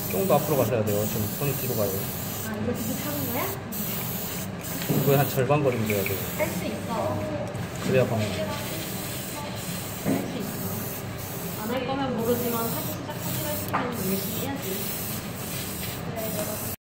좀 더 앞으로 가셔야 돼요. 지금 손이 뒤로 가요. 아, 이거 진짜 타는 거야? 이거에 한 절반 거리면 돼야 돼요. 할 수 있어. 그래야 방어. 할 수 있어. 안 할 거면 모르지만 하기 시작하기로 했으면 열심히 해야지. 그래, 내가.